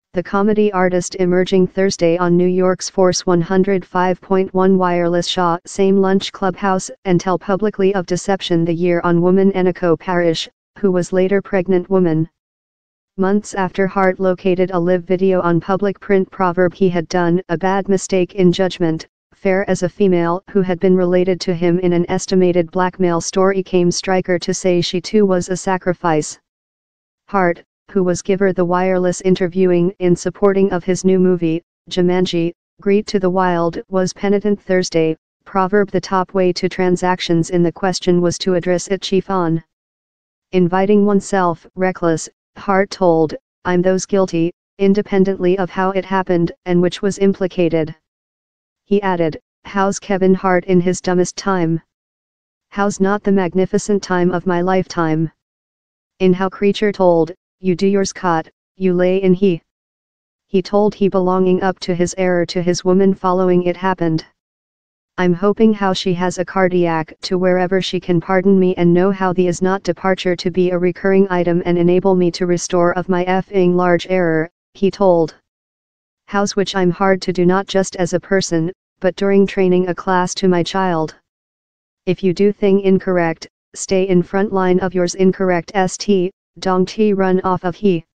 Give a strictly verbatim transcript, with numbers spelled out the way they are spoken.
the comedy artist emerging Thursday on New York's Force one oh five point one wireless Shaw same lunch clubhouse and tell publicly of deception the year on woman Eniko Parish, who was later pregnant woman. Months after Hart located a live video on public print proverb he had done a bad mistake in judgment, fair as a female who had been related to him in an estimated blackmail story came striker to say she too was a sacrifice. Hart, who was giver the wireless interviewing in supporting of his new movie, Jumanji, Greet to the Wild was penitent Thursday, proverb the top way to transactions in the question was to address it chief on inviting oneself, reckless, Hart told, I'm those guilty, independently of how it happened and which was implicated. He added, how's Kevin Hart in his dumbest time? How's not the magnificent time of my lifetime? In how creature told, you do yours caught, you lay in he. He told he belonging up to his error to his woman following it happened. I'm hoping how she has a cardiac to wherever she can pardon me and know how the is not departure to be a recurring item and enable me to restore of my effing large error, he told. How's which I'm hard to do not just as a person, but during training a class to my child. If you do thing incorrect, stay in front line of yours incorrect st, dong t run off of he.